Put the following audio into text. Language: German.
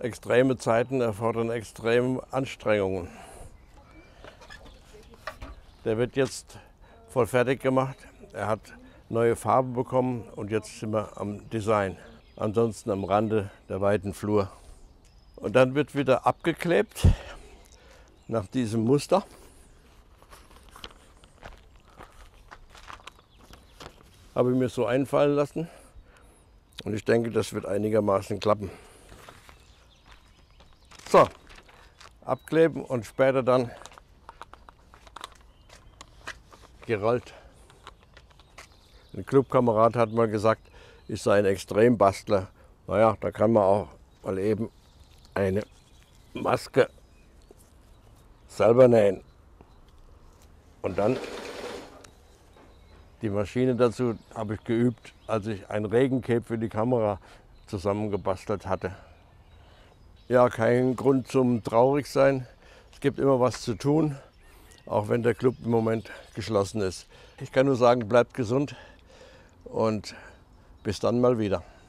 extreme Zeiten erfordern extreme Anstrengungen. Der wird jetzt voll fertig gemacht. Er hat neue Farbe bekommen und jetzt sind wir am Design. Ansonsten am Rande der weiten Flur. Und dann wird wieder abgeklebt nach diesem Muster. Habe ich mir so einfallen lassen und ich denke, das wird einigermaßen klappen. So, abkleben und später dann gerollt. Ein Clubkamerad hat mal gesagt, ich sei ein Extrembastler. Naja, da kann man auch mal eben eine Maske selber nähen. Und dann die Maschine dazu habe ich geübt, als ich ein Regencape für die Kamera zusammengebastelt hatte. Ja, kein Grund zum Traurigsein. Es gibt immer was zu tun, auch wenn der Club im Moment geschlossen ist. Ich kann nur sagen, bleibt gesund und bis dann mal wieder.